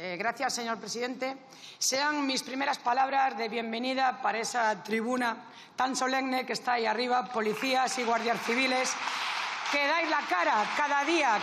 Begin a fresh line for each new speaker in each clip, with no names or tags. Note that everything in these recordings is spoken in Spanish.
Gracias, señor presidente. Sean mis primeras palabras de bienvenida para esa tribuna tan solemne que está ahí arriba, policías y guardias civiles, que dais la cara cada día,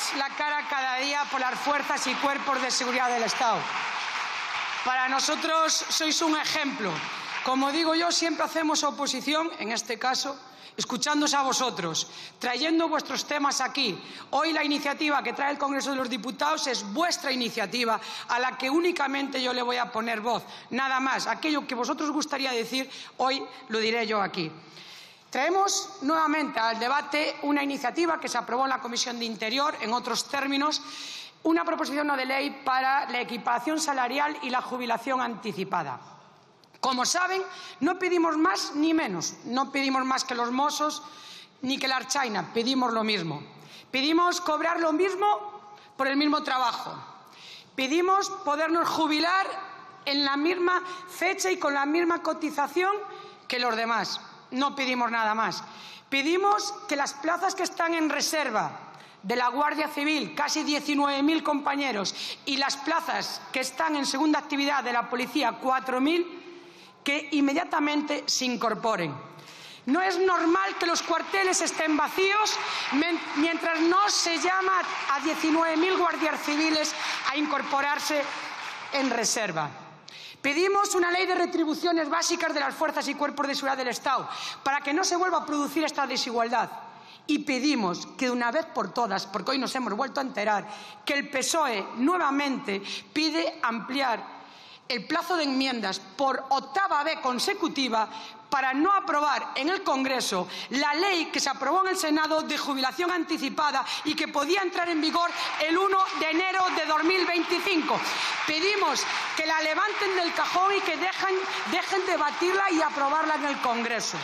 por las fuerzas y cuerpos de seguridad del Estado. Para nosotros sois un ejemplo. Como digo yo, siempre hacemos oposición, en este caso, escuchándoos a vosotros, trayendo vuestros temas aquí. Hoy la iniciativa que trae el Congreso de los Diputados es vuestra iniciativa, a la que únicamente yo le voy a poner voz. Nada más. Aquello que vosotros gustaría decir, hoy lo diré yo aquí. Traemos nuevamente al debate una iniciativa que se aprobó en la Comisión de Interior, en otros términos, una proposición no de ley para la equiparación salarial y la jubilación anticipada. Como saben, no pedimos más ni menos. No pedimos más que los Mossos ni que la Ertzaintza. Pedimos lo mismo. Pedimos cobrar lo mismo por el mismo trabajo. Pedimos podernos jubilar en la misma fecha y con la misma cotización que los demás. No pedimos nada más. Pedimos que las plazas que están en reserva de la Guardia Civil, casi 19.000 compañeros, y las plazas que están en segunda actividad de la Policía, 4.000, que inmediatamente se incorporen. No es normal que los cuarteles estén vacíos mientras no se llama a 19.000 guardias civiles a incorporarse en reserva. Pedimos una ley de retribuciones básicas de las fuerzas y cuerpos de seguridad del Estado para que no se vuelva a producir esta desigualdad. Y pedimos que de una vez por todas, porque hoy nos hemos vuelto a enterar, que el PSOE nuevamente pide ampliar el plazo de enmiendas por octava vez consecutiva para no aprobar en el Congreso la ley que se aprobó en el Senado de jubilación anticipada y que podía entrar en vigor el 1 de enero de 2025. Pedimos que la levanten del cajón y que dejen debatirla y aprobarla en el Congreso.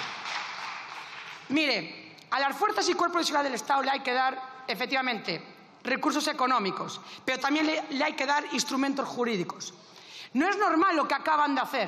Mire, a las fuerzas y cuerpos de seguridad del Estado le hay que dar, efectivamente, recursos económicos, pero también le hay que dar instrumentos jurídicos. No es normal lo que acaban de hacer.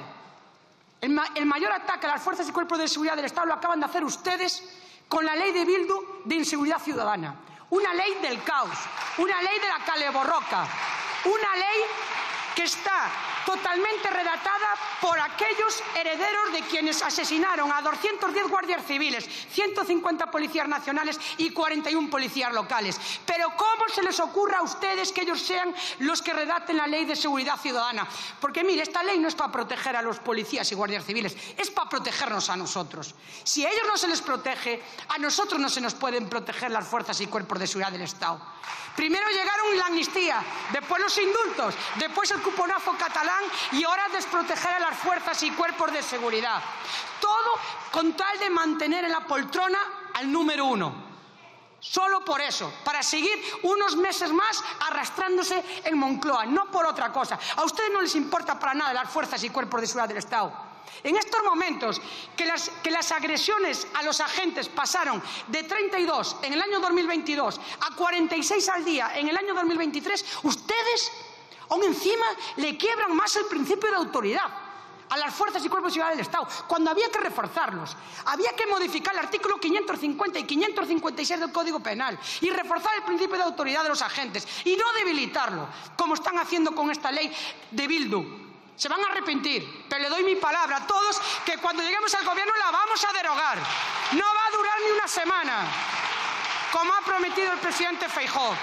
El mayor ataque a las fuerzas y cuerpos de seguridad del Estado lo acaban de hacer ustedes con la ley de Bildu de inseguridad ciudadana. Una ley del caos, una ley de la caleborroca, una ley que está totalmente redactada por aquellos herederos de quienes asesinaron a 210 guardias civiles, 150 policías nacionales y 41 policías locales. Pero ¿cómo se les ocurre a ustedes que ellos sean los que redacten la ley de seguridad ciudadana? Porque mire, esta ley no es para proteger a los policías y guardias civiles, es para protegernos a nosotros. Si a ellos no se les protege, a nosotros no se nos pueden proteger las fuerzas y cuerpos de seguridad del Estado. Primero llegaron la amnistía, después los indultos, después el cuponazo catalán y ahora desproteger a las fuerzas y cuerpos de seguridad. Todo con tal de mantener en la poltrona al número uno. Solo por eso, para seguir unos meses más arrastrándose en Moncloa, no por otra cosa. A ustedes no les importa para nada las fuerzas y cuerpos de seguridad del Estado. En estos momentos que las agresiones a los agentes pasaron de 32 en el año 2022 a 46 al día en el año 2023, ustedes aún encima le quiebran más el principio de autoridad a las fuerzas y cuerpos de seguridad del Estado, cuando había que reforzarlos. Había que modificar el artículo 550 y 556 del Código Penal y reforzar el principio de autoridad de los agentes y no debilitarlo, como están haciendo con esta ley de Bildu. Se van a arrepentir, pero le doy mi palabra a todos que cuando lleguemos al gobierno la vamos a derogar. No va a durar ni una semana, como ha prometido el presidente Feijóo.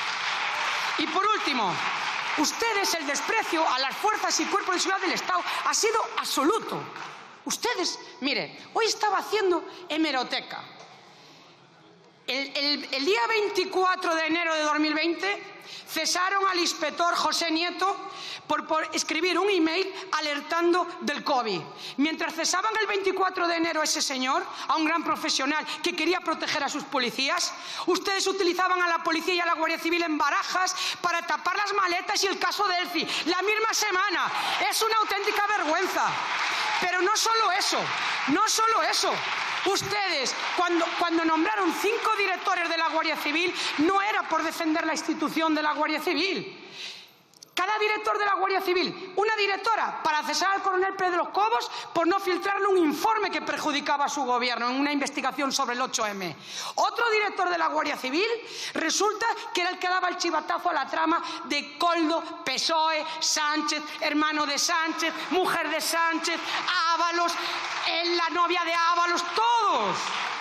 Y por último, ustedes, el desprecio a las fuerzas y cuerpos de seguridad del Estado ha sido absoluto. Ustedes, mire, hoy estaba haciendo hemeroteca. El día 24 de enero de 2020 cesaron al inspector José Nieto por escribir un email alertando del COVID. Mientras cesaban el 24 de enero a ese señor, a un gran profesional que quería proteger a sus policías, ustedes utilizaban a la policía y a la Guardia Civil en barajas para tapar las maletas y el caso de Elfi. La misma semana. Es una auténtica vergüenza. Pero no solo eso, no solo eso. Ustedes, cuando nombraron 5 directores de la Guardia Civil, no era por defender la institución de la Guardia Civil. Cada Ahora director de la Guardia Civil, una directora para cesar al coronel Pérez de los Cobos por no filtrarle un informe que perjudicaba a su gobierno en una investigación sobre el 8M. Otro director de la Guardia Civil resulta que era el que daba el chivatazo a la trama de Koldo, PSOE, Sánchez, hermano de Sánchez, mujer de Sánchez, Ábalos, la novia de Ábalos, todos.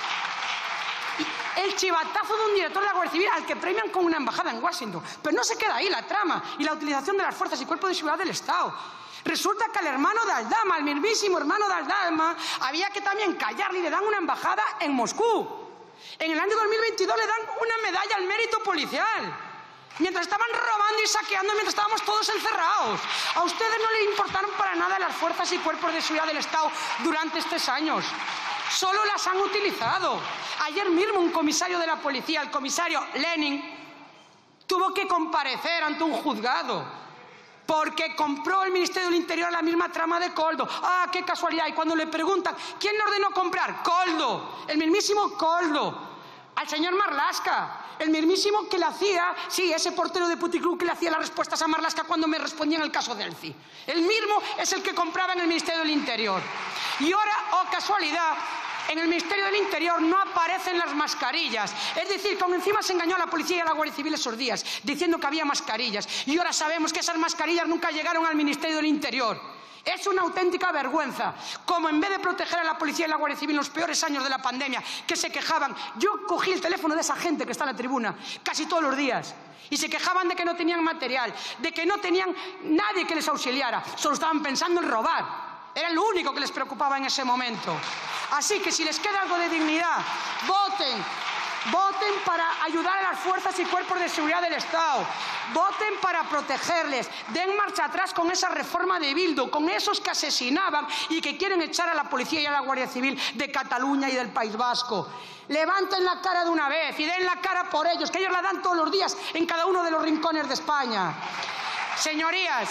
El chivatazo de un director de la Guardia Civil al que premian con una embajada en Washington. Pero no se queda ahí la trama y la utilización de las fuerzas y cuerpos de seguridad del Estado. Resulta que al hermano de Aldama, al mismísimo hermano de Aldama, había que también callarle y le dan una embajada en Moscú. En el año 2022 le dan una medalla al mérito policial. Mientras estaban robando y saqueando, mientras estábamos todos encerrados. A ustedes no les importaron para nada las fuerzas y cuerpos de seguridad del Estado durante estos años. Solo las han utilizado. Ayer mismo un comisario de la policía, el comisario Lenin, tuvo que comparecer ante un juzgado porque compró el Ministerio del Interior la misma trama de Koldo. ¡Ah, qué casualidad! Y cuando le preguntan ¿quién le ordenó comprar? Koldo, el mismísimo Koldo. Al señor Marlaska, el mismísimo que le hacía, sí, ese portero de puticlub que le hacía las respuestas a Marlaska cuando me respondía en el caso de Elci. El mismo es el que compraba en el Ministerio del Interior. Y ahora, oh casualidad, en el Ministerio del Interior no aparecen las mascarillas. Es decir, que aún encima se engañó a la policía y a la Guardia Civil esos días, diciendo que había mascarillas. Y ahora sabemos que esas mascarillas nunca llegaron al Ministerio del Interior. Es una auténtica vergüenza, como en vez de proteger a la policía y la Guardia Civil en los peores años de la pandemia, que se quejaban. Yo cogí el teléfono de esa gente que está en la tribuna casi todos los días y se quejaban de que no tenían material, de que no tenían nadie que les auxiliara, solo estaban pensando en robar. Era lo único que les preocupaba en ese momento. Así que si les queda algo de dignidad, voten. Voten para ayudar a las fuerzas y cuerpos de seguridad del Estado. Voten para protegerles. Den marcha atrás con esa reforma de Bildu, con esos que asesinaban y que quieren echar a la policía y a la Guardia Civil de Cataluña y del País Vasco. Levanten la cara de una vez y den la cara por ellos, que ellos la dan todos los días en cada uno de los rincones de España. Señorías,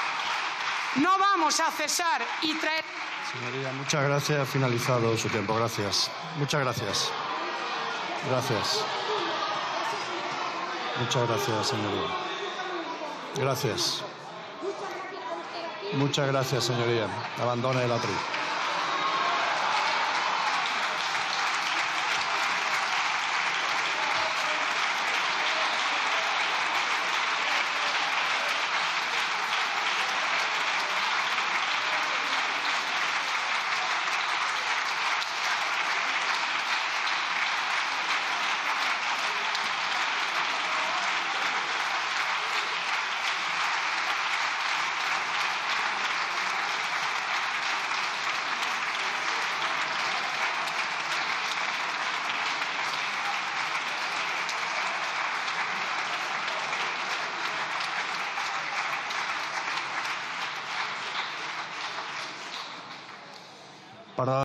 no vamos a cesar y traer...
Señoría, muchas gracias. Ha finalizado su tiempo. Gracias. Muchas gracias. Gracias. Muchas gracias, señoría. Gracias. Muchas gracias, señoría. Abandone el atril. Para